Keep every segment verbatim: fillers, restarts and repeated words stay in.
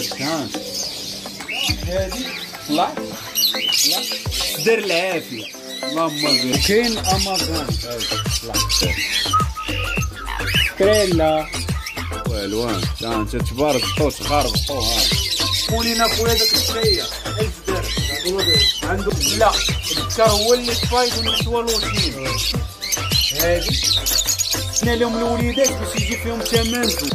الوليدات. ها هادي طلع طلع دار العافيه اللهم بارك. كاين امازون طلع كريلا والو. ها انت تبارك طوش غربطو. ها قولينا خويا داك الشيء ألف درهم عنده. لا الذكر هو اللي فايد والنسوه لوطين. هادي حنا لهم الوليدات باش يجي فيهم ثمن زوج.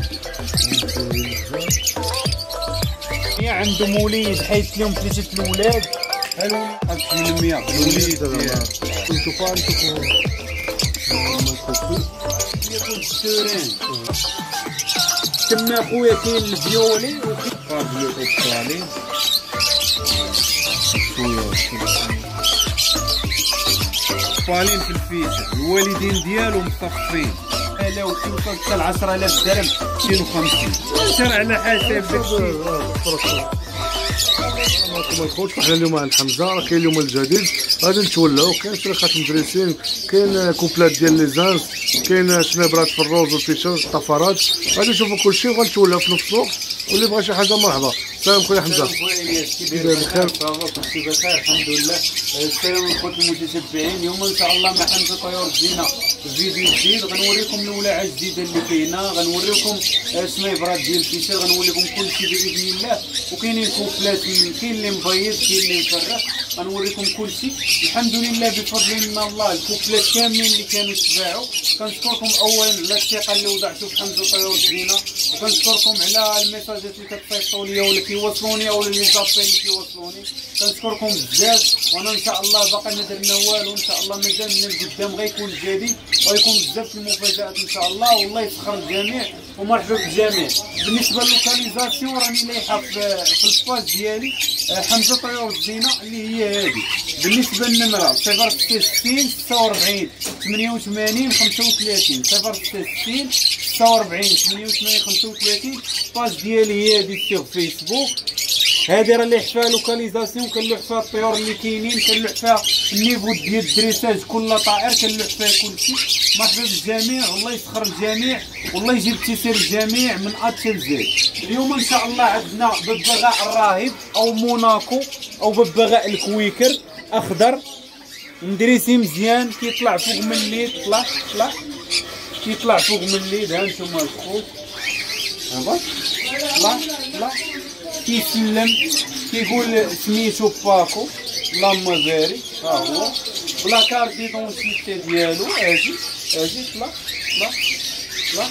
عندهم وليد حيت لهم ثلاثه الاولاد. هلو ألف وثمانمية الوليد كنتو فانتو يكون السوران. تما خويا كاين الفيولي وكاين فابلو اوسترالي. فالين في الفيس الوالدين ديالو مصفين. لا وكيوصل حتى ل عشرة آلاف درهم مئتين وخمسين. سير على حساب داكشي. ما يدخلش. حنا اليوم عند حمزه راه كاين اليوم الجديد غادي نتولعو. كاين شريحات مدرسين، كاين كوبلات ديال لي زانس، كاين شنابرات في الروز والفيشر الطفرات. غادي نشوفوا كلشي وغنتولعو في نفس الوقت. واللي بغى شي حاجه مرحبا. السلام خويا حمزه. بخير كلشي بخير الحمد لله. السلام لكم المتتبعين. اليوم ان شاء الله مع حمزه طيور زينه فيديو جديد. غنوريكم الولاعه الجديده اللي كاينه، غنوريكم السنايبرات ديال الفيشر، غنوريكم كلشي باذن الله. وكاينين كوبلات، كاين اللي مبيض كاين اللي مفرق، غنوريكم كلشي الحمد لله بفضل من الله. الكوبلات كاملين اللي كانوا تباعوا. كنشكركم اولا على الثقه اللي وضعتوا في حمزه طيور زينه، وكنشكركم على الميساجات اللي كتصيفطوا لي ولا كيوصلوني او لي زابيل اللي كيوصلوني. كنشكركم بزاف. وانا ان شاء الله باقي ما درنا والو. ان شاء الله مازال من القدام غيكون جديد وغيكون بزاف المفاجات ان شاء الله. والله يسخر الجميع ومرحبا بالجميع. بالنسبه للوكاليزاسيون راني لايحه في الباج ديالي حمزه طيور الزينه اللي هي هذه. بالنسبه للنمره صفر ستة ستين ستة وأربعين ثمانية وثمانين خمسة وثلاثين صفر ستة ستين ستة وأربعين ثمانية وثمانين خمسة وثلاثين. الباج ديالي هي هذه في فيسبوك. هذه راه اللي حفاها لوكاليزاسيون، كنلوح فيها الطيور اللي كاينين، كنلوح فيها النيفو ديال الدريساج كل طائر، كنلوح فيها كلشي. مرحبا بالجميع والله يسخر الجميع والله يجيب تيسير الجميع من ا حتى لزد. اليوم ان شاء الله عندنا ببغاء الراهب او موناكو او ببغاء الكويكر اخضر مدريسي مزيان كيطلع فوق من الليد. طلع طلع كيطلع فوق من الليد. ها نتوما الخوت هبط طلع طلع كيسلم كيقول سميتو باكو اللهم بارك. ها هو بلا كارت ديدونتيتي ديالو. اجي اجي طلع طلع طلع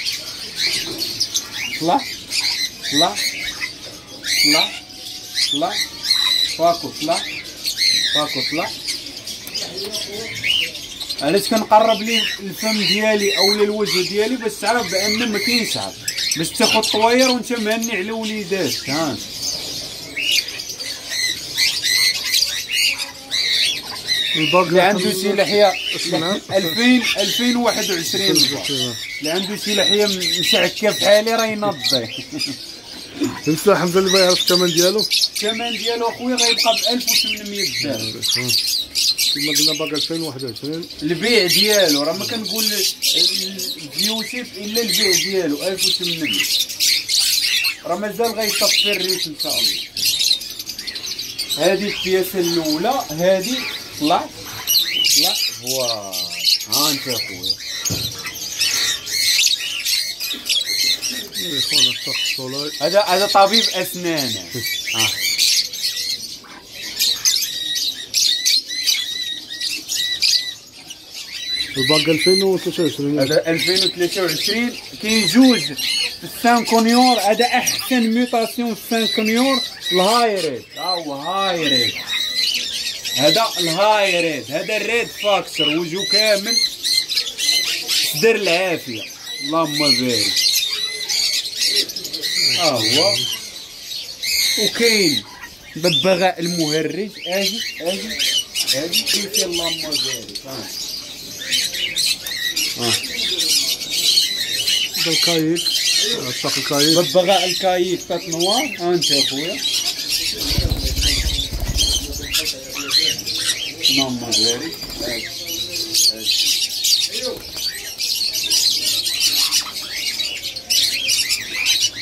طلع طلع طلع طلع باكو طلع باكو طلع. علاش كنقرب ليه الفم ديالي او الوجه ديالي باش تعرف بان ما كاينش عرض، باش تاخذ طوير وانت مهني على وليدات. ها اللي عنده شي لحيه ألفين ألفين وواحد وعشرين اللي عنده شي لحيه مشعكه بحالي راه ينضي. انت حمزه اللي بغا يعرف الثمن ديالو. الثمن ديالو اخويا غيبقى ب ألف وثمنمية درهم. كما قلنا باقي ألفين وواحد وعشرين. البيع ديالو راه ما كنقول الفيوتيف الا البيع ديالو ألف وثمنمية. راه مازال غيصفي الريت ان شاء الله. هذه البياسه الاولى. هذه طلع طلع فوالا. ها انت اخويا هذا هذا طبيب اسنان. ها الباقي ألفين وثلاثة وعشرين. هذا ألفين وثلاثة وعشرين. كاين جوج في السانكونيور. هذا احسن ميوطاسيون في السانكونيور الهايريد. ها هو هايريد. هذا الهايريد. هذا الريد فاكتور وجهو كامل دار العافيه اللهم بارك. ها هو. وكاين ببغاء المهرج. اجي اجي اجي كيف اللهم بارك. ها ها الكايك الصاق الكايك ببغاء الكايك تات نوار. ها انت اخويا اللهم بارك.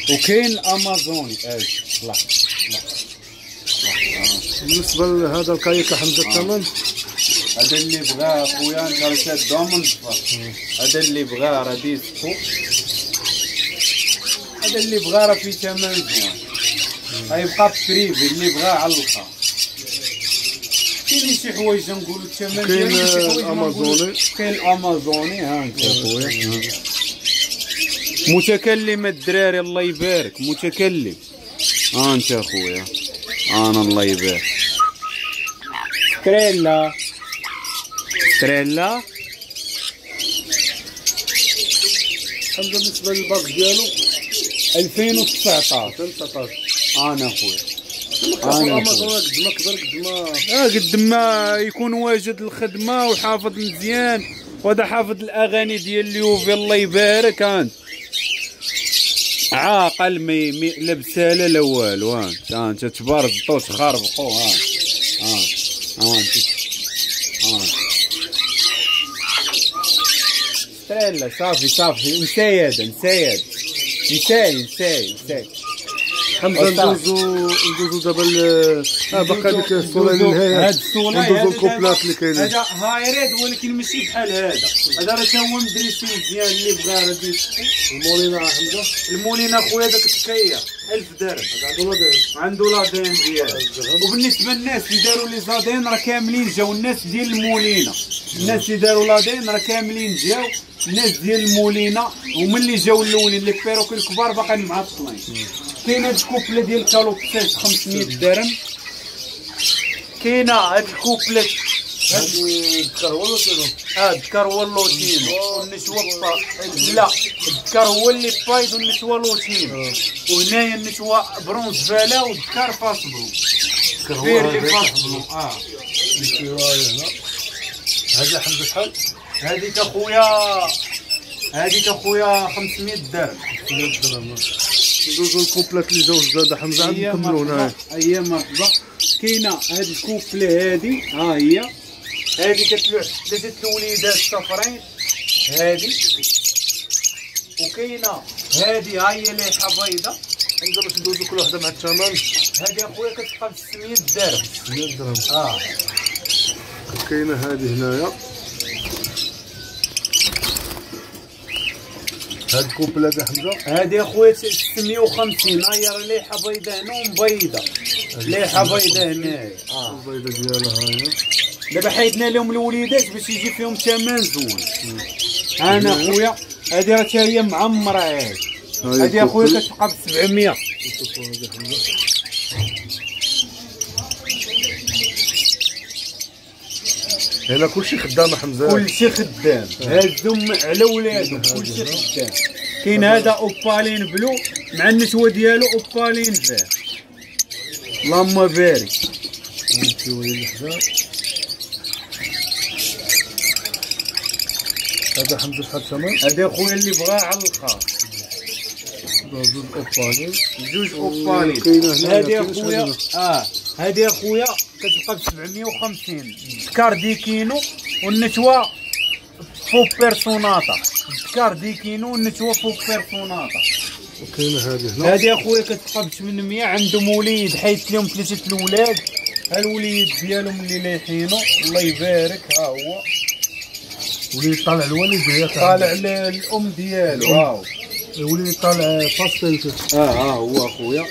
وكاين الامازوني. اجي طلع طلع. بالنسبه لهذا الكايك حمزه الثمن هذا اللي بغاه خويا انت راه شادو من الصفر. هذا اللي بغاه راه ديسكو. هذا اللي بغاه راه فيه ثمن زوين. غيبقى بريفي اللي بغاه على الاخر. كاين شي حوايج نقولوا الثمن ديالهم شي حوايج الامازوني. كاين الامازوني. ها انت خويا متكلم الدراري الله يبارك متكلم. ها انت خويا انا الله يبارك. ستريلا ستريلا حمزه بالنسبه للباك ديالو ألفين وتسعطاش. ألفين وتسعطاش. انا خويا انا امازون قد ما كبر قد ما اه قد ما يكون واجد الخدمه وحافظ مزيان. وهذا حافظ الاغاني ديال اليوفي الله يبارك. انت عاقل مي, مي لبسه لا والو. ها انت تبارزطو تخربقو. ها ها ها انت ها ستريلا صافي صافي نساي هذا نساي هذا نساي نساي نساي. حمزه ندوزو ندوزو دابا اه باقا ديك الصوره للنهايه. هاد الصوره ندوزو الكوبلات اللي كاينين. هذا هايريد ولكن ماشي بحال هذا. هذا راه تا هو مدريسي مزيان اللي بغا راه ديسكو. المولينا حمزه المولينا خويا داك التكيه ألف درهم. عنده لا داير عنده لا دين ديالو. وبالنسبه للناس اللي داروا لي زادين راه كاملين جاو. الناس ديال المولينا الناس اللي داروا لا دين راه كاملين جاو. الناس ديال المولينا وملي جاو الاولين لي بيروك الكبار باقيين معطلين. كاين هاد الكوبله ديال الكالوبسات خمسمية درهم. كاينه هاد الكوبلات هاد الذكر هو اللوتينو. اه الذكر هو اللوتينو والنشوه لا الذكر هو اللي بايد والنشوه لوتينو. وهنايا النشوه برونز فالا والذكر فاصبلو. كبير اللي فاصبلو. اه هنا هذا حمزه شحال؟ هذيك اخويا هذيك اخويا خمسمية درهم. خمسمية درهم. ندوزو الكوبلات اللي جاو جداد حمزه عاد نكملو هنايا. اييه مرحبا. كاينه هاد الكوبله هادي ها هي. هادي كتلوح ثلاثه الوليدات صفرين هادي. وكاينه هادي ها هي ليحه بيضه. حمزه باش ندوزو كل وحده مع الثمن. هادي اخويا كتبقى ب ستمية درهم. ستمية درهم. اه كاينه هادي هنايا. هاد الكوبله هذا حمزه هادي اخويا ستمية وخمسين. ها هي راه ليحه بيضه هنا ومبيضه. ليحه بيضه هنايا. اه البيضه ديالها ها هي. دابا حيدنا لهم الوليدات باش يجي فيهم ثمن زوين. انا اخويا هادي راه حتى هي معمره. هادي هادي اخويا كتبقى ب سبعمية. شوفوا هادي حمزه. هنا كلشي خدام حمزه. كلشي خدام. هادهم على ولادهم كلشي خدام. كاين هذا اوبالين بلو مع النشوه ديالو اوبالين فيه. اللهم بارك. هانتي ولي الحجار. هذا حمزه شحال الثمن؟ هذا خويا اللي بغاه على الخاص. جوج اوبالين. جوج اوبالين. هذه اخويا اه هذه اخويا كتبقى ب سبعمية وخمسين. الذكر دي كينو والنشوه فوق بيرسوناطا. الذكر دي كينو والنشوه فوق بيرسوناطا. وكاينه هذه هنا. هذه اخويا كتبقى ب ثمنمية. عندهم وليد حيت لهم ثلاثه الاولاد. ها الوليد ديالهم اللي لايحينو الله يبارك. ها هو وليد طالع الوالد هي طالع الام ديالو. ها هو الوليد طالع باستيل. اه ها هو اخويا.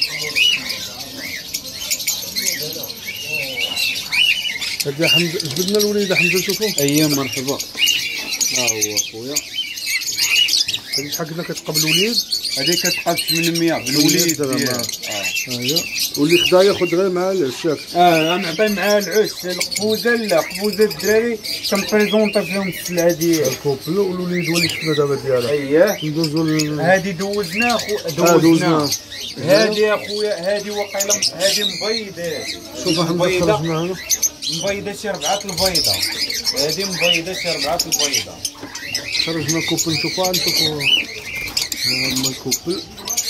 هذا حمزه جبدنا الوليد حمزه شوفوا. اييه مرحبا. ها هو اخويا. هذه شحال قلنا كتبقى بالوليد؟ هذه كتبقى ب ثمنمية بالوليد ديالها. اه هي واللي خدا ياخذ غير مع العشاك. اه نعطي معاه العش. القفوزه لا قفوزه الدراري كنبريزونطي فيهم السلعه ديالها. الكوبل والوليد هو اللي شفنا دابا ديالها. اييه ندوزو ل... هذه دوزنا خو دوزنا. هذه اخويا هذه وقيله هذه مبيضه. شوف حمزه خرجنا هنا مبيضه شي ربعه البيضه. هذه مبيضه شي ربعه البيضه. خرجنا كوبل. نشوفوها نشوفوا هما الكوبل.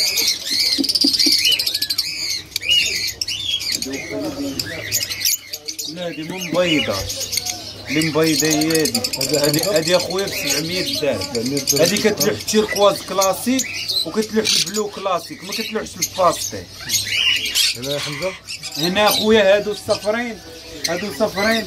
لا هذه مو مبيضه. اللي مبيضه هي هذه. هذه هذه اخويا ب سبعمية درهم. هذه كتلوح تيركواز كلاسيك وكتلوح البلو كلاسيك، ما كتلوحش الباستيل. هنا يا حمزه هنا اخويا هادو الصفرين، هادو صفرين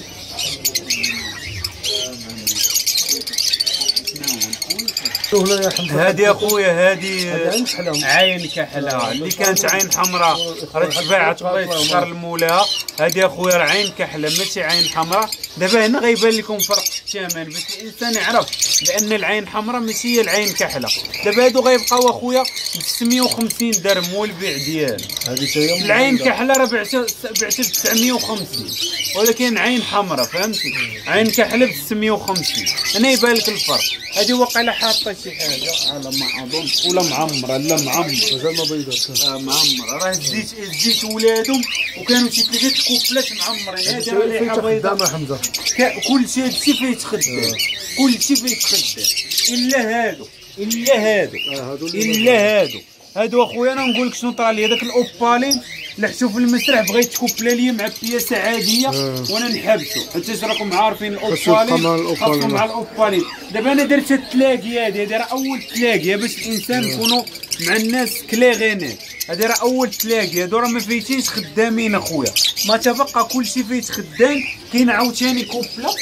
هنا يا حمزه. هادي اخويا هادي عين كحله، عين كحله اللي كانت عين حمراء راه تباعت الله يسخر المولى. هادي اخويا راه عين كحله ماشي عين حمراء. دابا هنا غيبان لكم فرق الثمن باش الانسان يعرف بان العين حمراء ماشي هي العين كحله. دابا هادو غيبقاو اخويا ب ستمية وخمسين درهم هو البيع ديالو. هذه حتى العين كحله راه بعتها بعتها ب تسعمية وخمسين، ولكن عين حمراء فهمتي، عين كحله ب ستمية وخمسين. هنا يبان لك الفرق. هذه واقيلا حاطه شي حاجه على ما اظن ولا معمره لا معمره مازال ما بيضات. اه معمره راه زيت زيت ولادهم وكانوا شي ثلاثه كوفلات معمرين. هذه ريحه بيضاء خدامه حمزه. كل شيء هادشي فيه يتخدم، كل شيء فيه يتخدم الا هادو الا هادو الا هادو هادو اخويا. انا نقول لك شنو طرا لي هذاك الاوبالين لحتو في المسرح بغيت تكوبلا لي مع بياسه عاديه وانا نحبسو حيت راكم عارفين الاوبالين خاصو مع الاوبالين. دابا انا درت التلاقي هذه، هذه راه اول تلاقي باش الانسان نكونوا مع الناس كليغينات. هذه راه اول تلاقي، هادو راه ما فايتينش خدامين اخويا، ما تبقى كلشي فايت خدام. كاين عاوتاني كوبلا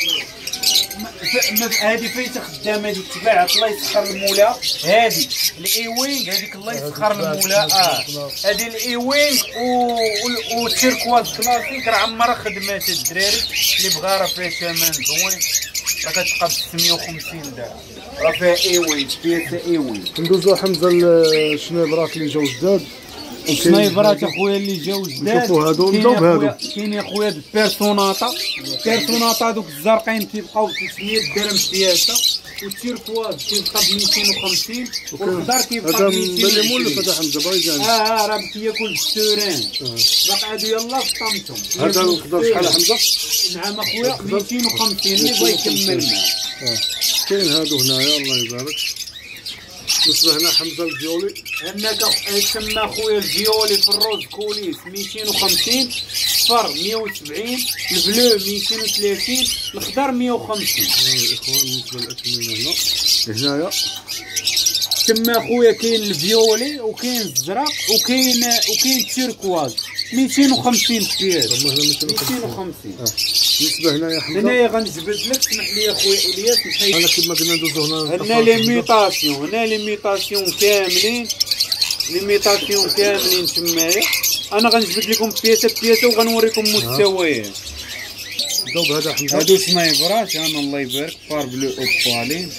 هادي فايته خدامه هادي تباعت الله يسخر المولى. هادي الايوينغ هذيك الله يسخر المولى. اه هادي الايوينغ و التيركواز كلاسيك راه عمرها خدمات الدراري اللي بغا راه فيها ثمن زوين. راه كتبقى ب ستمية وخمسين درهم، راه فيها ايوينغ بياسه ايوينغ. ندوزو حمزه الشنيبرات اللي جاو جداد. السنايبرات اخويا اللي جاو جداد نشوفوا هادو نبداو بهادو. كاين يا خويا البيرسوناطا. البيرسوناطا دوك الزرقين كيبقاو ب ثلاثمية درهم بياسه، والتيركواز كيبقى ب ميتين وخمسين، والخضر كيبقى ب ميتين. هذا اللي مولف هذا حمزه بايجان. اه اه راه كياكل السوران باقي هادو يلاه في طمطم. هذا الخضر شحال حمزه؟ نعم اخويا ميتين وخمسين اللي بغا يكمل معاه. كاين هادو هنايا الله يبارك. بالنسبه هنا حمزه الفيولي هناك تما خويا الفيولي في الروز كوليس ميتين وخمسين، الصفر مية وسبعين، البلو ميتين وثلاثين، الخضر مية وخمسين. اه الاخوان بالنسبه للاثمنه هنا هنايا تما خويا كاين الفيولي وكاين الزرق وكاين وكاين التيركواز ميتين وخمسين بياس. ميتين وخمسين. بالنسبه هنايا حمزه هنايا غنجبد لك اسمح لي اخويا الياس نحيد. انا كما قلنا ندوزو هنا هنا لي ميطاسيون، هنا لي ميطاسيون كاملين، لي ميطاسيون كاملين تمايا. انا غنجبد لكم بياسه بياسه وغنوريكم مستويات. نبداو بهذا حمزه. هادو سنايبرات انا الله يبارك بار بلو اوبالين.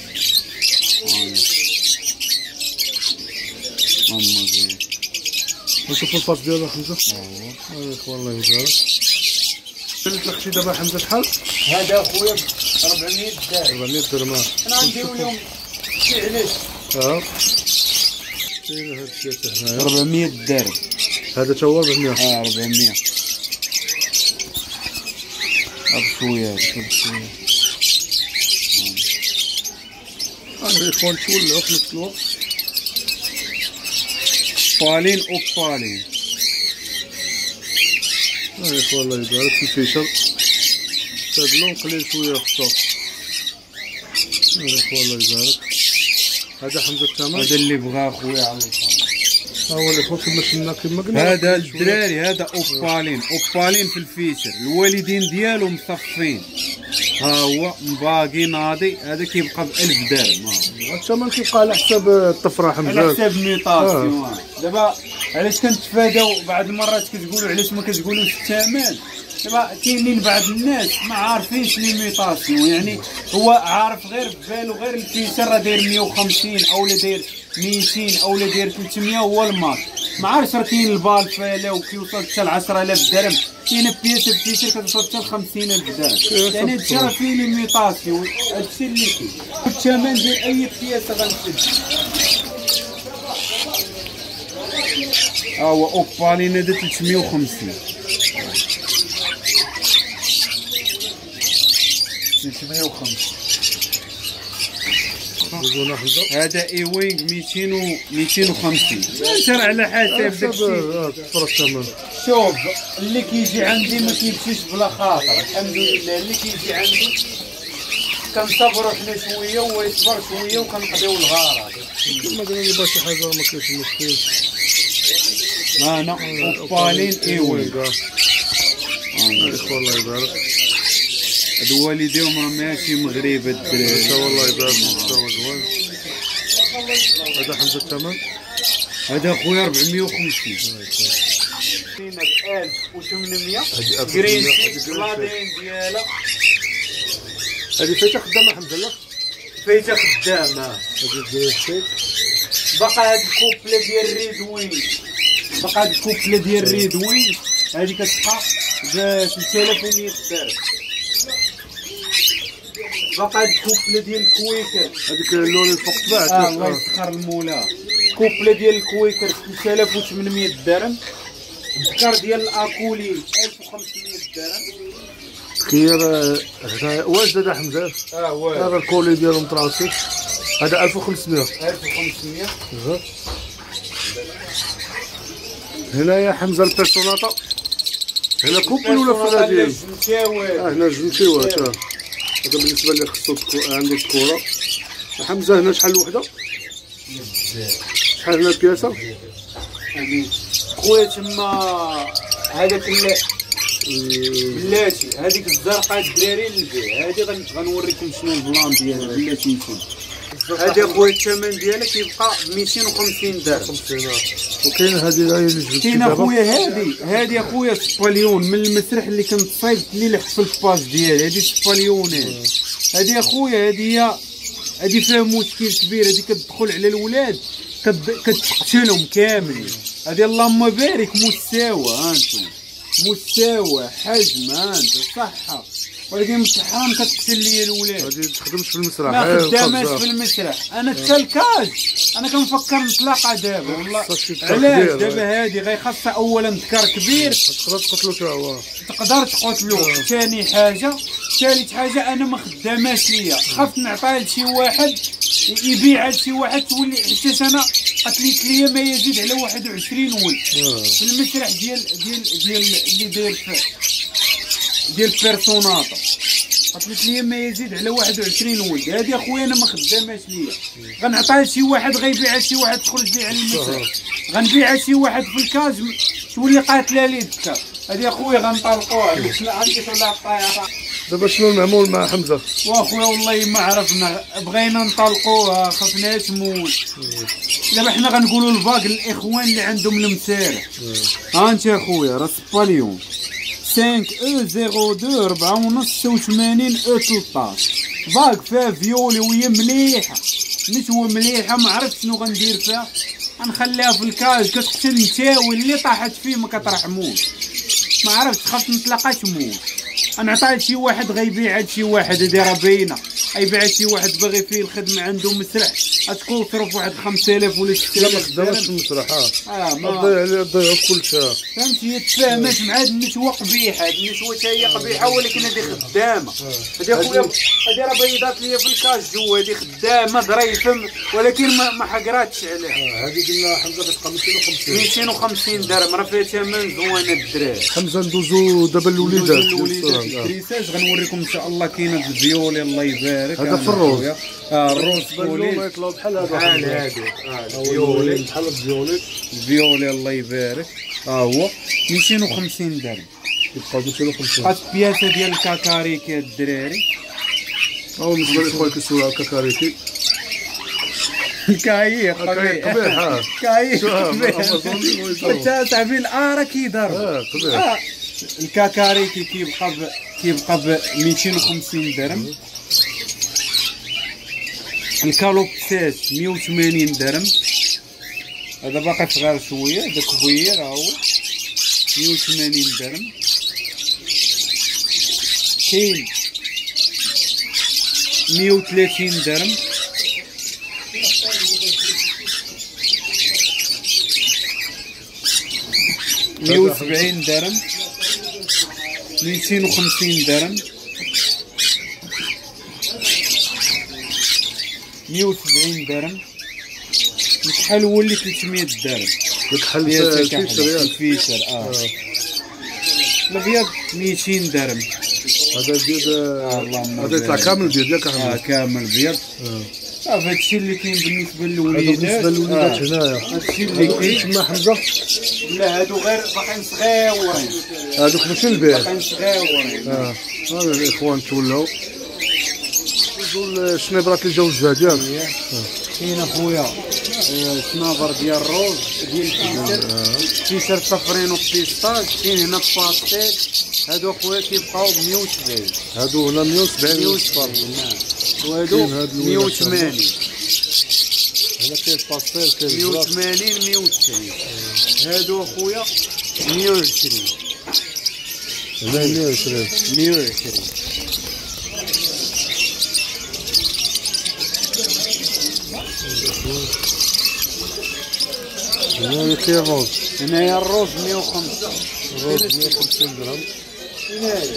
ماما زين نشوفوا الفاس ديالها حمزه. اه اخوان الله يبارك. التخشي دابا حمزه شحال؟ هذا اخويا أربعمية درهم. أربعمية درهم. انا نديرو لهم شي علاش. اه كاين هاد الشيء هنايا أربعمية درهم. هذا تا هو أربعمية. اه أربعمية. هاد شويه هاد شويه. اه الاخوان تولعوا في نفس الوقت. بالين اوبالين. اه اخوان الله يبارك في الفيشر. هاد اللون قليل شويه في الصوت. اه اخوان الله يبارك. هذا حمزه الثمن. هذا اللي بغا اخويا على الخاطر. ها هو الاخوان كما شفنا كما قلنا. هذا الدراري هذا اوبالين، اوبالين في الفيشر، الوالدين ديالو مصفين. ها هو مباقي ناضي، هذا كيبقى ب ألف درهم. الثمن كيبقى على حساب الطفره حمزه. على حساب ميطاسيون. دابا علاش كنتفاداو بعض المرات كتقولوا علاش ما كتقولوش الثمن؟ دابا كاينين بعض الناس ما عارفينش لي ميطاسيون، يعني هو عارف غير في بالو غير الفيشر راه داير مية وخمسين اولا داير ميتين اولا داير ثلاثمية هو المارك. ما عارفش راه كاين البالفاله وكيوصل حتى ل عشرة آلاف درهم، كاين بياسه الفيشر كتوصل حتى ل خمسين ألف درهم. يعني هادشي راه فيه لي ميطاسيون، هادشي اللي كاين. الثمن ديال اي بياسه غنسد. ها هو اوبالين هذا ثلاثمية وخمسين. ثلاثمية وخمسين. هذا ايوينغ ميتين و ميتين وخمسين. سير على حساب داكشي. شوف اللي كيجي عندي ما كيمشيش بلا خاطر، الحمد لله. اللي كيجي عندي كنصبروا حنا شويه وهو يصبر شويه وكنقضيو الغرض. كما قلنا لي باش شي حاجه ما كاينش مشكل. معنا اوبالين ايوي الله يبارك. هادو والديهم راه ماشي مغربي الدراري. حتى والله يبارك حتى هو زوين. هذا حمزه الثمن هذا خويا أربعمية وخمسين. ألف وثمنمية جرين بلادين ديالها. هذه فايته خدامه حمزه لا؟ فايته خدامه. هذه ديال الشيك. باقا هاد الكوبله ديال الريدوين، باقا هاد الكوبله ديال الريدوين هادي كتبقى ب ثلاثة آلاف ومية درهم. باقا هاد الكوبله ديال الكويكر هذيك اللون الفوق تباعت. اه الله يسخر المولى. كوبله ديال الكويكر ثلاثة آلاف وثمنمية درهم. الذكر ديال الاكولين ألف وخمسمية درهم. خير واش هذا حمزه؟ اه واش هذا الكولي ديالهم طراسي هذا ألف وخمسمية. ألف وخمسمية. هنا يا حمزه البيرسوناطا. هنا كوبل ولا فلادين؟ اه هنا جنتيوات. اه هذا بالنسبه اللي خصو عنده الكره. حمزه هنا شحال الوحده؟ شحال هنا البياسه؟ خويا تما هذاك بلاتي هذيك الزرقاء الدراري للبيع. هذه غنوريكم شنو البلان ديالها بلاتي نكون. هذا خويا الثمن ديالها كيبقى ب مئتين وخمسين درهم. وكاين هذه لا يجوز. كاين اخويا هذه هذه اخويا سباليون من المسرح اللي كنت صايبت لي اللي في الباج ديالي. هذه سباليونات. هذه اخويا هذه هذه فيها مشكل كبير. هذه كتدخل على الولاد كتقتلهم كاملين. هذه اللهم بارك مستوى. ها انتم مستوى حجم ها انت صحه. ولكن الحرام كتقتل لي الولاد. هذه ما تخدمش في المسرح. ما خداماش في المسرح. انا حتى الكاج انا كنفكر نطلقها دابا والله. علاش دابا هذه غيخصها اولا ذكر كبير تقدر تقتلو حتى هو. تقدر تقتلو. ثاني حاجه ثالث حاجه انا ما خداماش ليا. خفت نعطيها لشي واحد يبيعها لشي واحد تولي حتى انا قتلت ليا ما يزيد على واحد وعشرين ولد في المسرح ديال ديال ديال اللي داير ديال بيرسوناطا. قتلت ليا ما يزيد على واحد وعشرين ولد. هذه اخويا انا ما خداماش ليا. غنعطيها لشي واحد غيبيعها لشي واحد تخرج لي على المسرح. غنبيعها لشي واحد في الكاز تولي قاتله لي الذكر. هذه اخويا غنطلقوها. عندي ولا عطاها. دابا شنو المعمول مع حمزه؟ واخويا والله ما عرفنا. بغينا نطلقوها خفناش تموت. دابا حنا غنقولوا لباقي الاخوان اللي عندهم المسارح. ها انت اخويا راه سباليون خمسة او صفر اثنين أربعة ونص ستة وثمانين او ثلاثطاش. باق فيها فيولي وهي مليحه. نتوى مليحه ما عرفت شنو غندير فيها. غنخليها في الكاج كتقتل نتاوي اللي طاحت فيه ما كترحموش. ما عرفتش خاف نطلقها تموت. غنعطيها لشي واحد غيبيعها لشي واحد. هادي راه باينه. غيبيعها لشي واحد باغي فيه الخدمه عنده مسرح غتكون صرف واحد خمسة آلاف ولا ستة آلاف. لا ما خداماش في المسرح. اه ما ضيع عليه ضيع كلشي. فهمتي هي تفاهمات مع هاد النسوه قبيحه. هاد النسوه حتى هي قبيحه ولكن هادي خدامه. هادي اخويا هادي راه بيضات ليا في الكاج جوا. هادي خدامه ظريفه ولكن ما, ما حقراتش عليها. هادي قلنا حمزه كتبقى مئتين وخمسين. مئتين وخمسين درهم راه فيها ثمن زوينه الدراري. حمزه ندوزو دابا الوليدات. الوليدات الكريساج غنوريكم ان شاء الله. كاينه الفيولي الله يبارك. هذا في الروز. اه الروز فولي يطلعوا بحال هذا. بحال هادي. اه الفيولي بحال الفيولي. الفيولي الله يبارك. ها هو مئتين وخمسين درهم. يبقى مئتين وخمسين. هاد البياسه ديال الكاكاريكي الدراري. ها هو بالنسبه للخويا كيسولوا على الكاكاريكي. كاي قبيح. قبيح. كاي قبيح. حتى صاحبي الاره كيضرب. اه قبيح. الكاكاريكي كيبقى ب كيبقى ب مئتين وخمسين درهم. الكالوبسات مئة وثمانين درهم. هذا باقي صغير شويه. هذا كبير ها هو مئة وثمانين درهم. كاين مئة وثلاثين درهم. مئة وسبعين درهم. مئتين وخمسين درهم. مئة وسبعين درهم. الكحل ولي ثلاثمية درهم. الكحل الفيشر الفيشر اه الابيض مئتين درهم. هذا البيض. آه اللهم هذا يطلع كامل بيض ياك اه كامل بيض. صافي هادشي اللي كاين بالنسبه هذا للوليدات. بالنسبه للوليدات هنايا. هادشي اللي كاين. تما حمزه لا هادو غير باقيين صغيورين، هذوك ماشي البيع. باقيين صغيورين. اه هذا الاخوان تولاو ندوزو الشنيبرات اللي جاو جداد ياك. كاين اخويا شنابر ديال الروز ديال الفيسر، فيسر صفرين وبيستاج. كاين هنا باستيل، هادو اخويا كيبقاو ب مية وسبعين. هادو هنا مية وسبعين مية الصفر. وسبعين وهادو مية وثمانين. هنا كاين باستيل كاين مية وثمانين مية وتسعين. هادو اخويا مية وعشرين. هنا مية وعشرين مية وعشرين. هنا كاين روز. هنايا الروز مية وخمسة. الروز مية وخمسين درهم. هنايا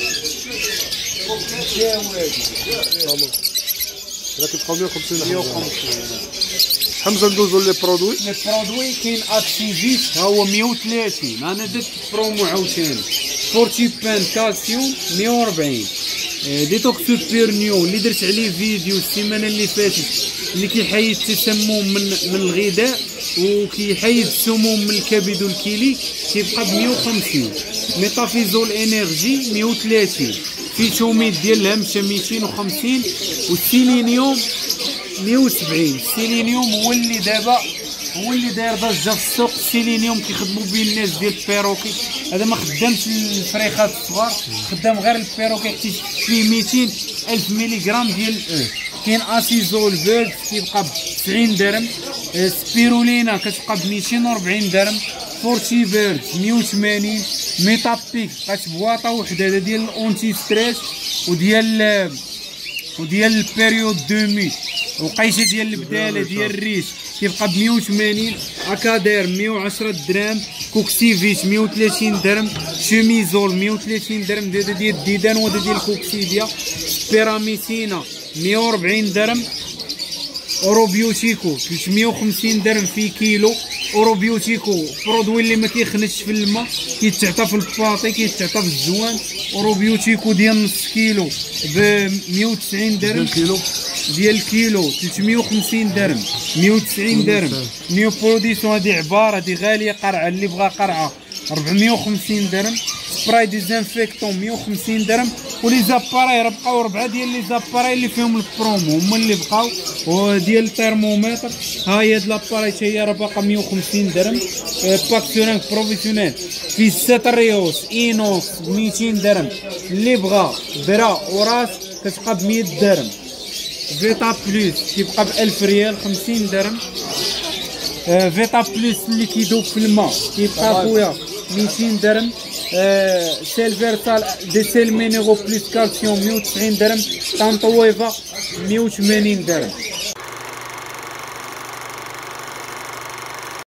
هنا كيبقاو مية وخمسين مية درهم. وخمسين. حمزه ندوزو لي برودوي. لي برودوي كاين اكتيفيت ها هو مية وثلاثين. انا درت برومو عاوتاني. فورتيبان كالسيوم مية وأربعين. ديتوكس سوبر نيو اللي درت عليه فيديو السيمانه اللي فاتت، اللي كيحيد التسمم من من الغذاء وكيحيد السموم من الكبد والكلي، كيبقى ب مية وخمسين. ميتافيزول انرجي مية وثلاثين. فيتوميد ديال الهمشه ميتين وخمسين. والسيلينيوم مية وسبعين. السيلينيوم هو اللي دابا هو اللي داير ضجه في السوق. السيلينيوم كيخدموا به الناس ديال البيروكي، هذا ما خدامش الفريخات الصغار، خدام غير البيروكي حتى فيه ميتين ألف مليغرام ديال الاو. كاين اسيزول فيرد كيبقى ب تسعين درهم. سبيرولينا كتبقى ب ميتين وأربعين درهم. فورتي فيرد مية وثمانين. ميتابيك بقات بواطه وحده، هذا ديال الاونتي ستريس وديال وديال البيريود دومي. وقيشه ديال البداله ديال الريش كيبقى ب مية وثمانين. اكادير مية وعشرة درهم. كوكسيفيت مية وثلاثين درهم. شوميزول مية وثلاثين درهم، هذا ديال الديدان وهذا ديال الكوكسيديا. بيراميسينا مية وأربعين درهم. اوروبيوتيكو ثلاثمية وخمسين درهم في كيلو. اوروبيوتيكو برودوي اللي ما كيخنش في الماء، كيتعطى في الباطي، كيتعطى في الزوان. اوروبيوتيكو ديال نص كيلو ب مية وتسعين درهم. كيلو ديال الكيلو ثلاثمية وخمسين درهم مية وتسعين درهم. نيو بروديسيون هادي عباره هادي غاليه قرعه، اللي بغا قرعه أربعمية وخمسين درهم. سبراي ديزانفيكتون مية وخمسين درهم. ولي زاباراي راه بقاو ربعه ديال لي زاباراي اللي فيهم البرومو هما اللي بقاو. وديال الترمومتر ها هي هاد لاباراي حتى هي راه باقا مية وخمسين درهم. باك سورانك بروفيسيونيل في ستة ريوس اينوكس ميتين درهم. اللي بغا برا وراس كتبقى ب مية درهم. فيتا بلوس كيبقى ب ألف ريال خمسين درهم. آه فيتا بلوس اللي كيدوب في الماء كيبقى خويا ميتين درهم. آه سيل فيرتال دي سيل مينيرو بلوس كالسيوم مية وتسعين درهم. طانطويفا مية وثمانين درهم.